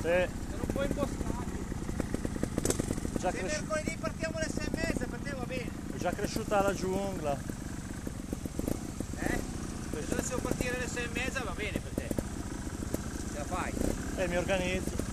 Sono un po' impostati. Se mercoledì partiamo alle 6:30, per te va bene. È già cresciuta la giungla. Se dovessimo partire alle 6:30 va bene per te. Ce la fai? Mi organizzo.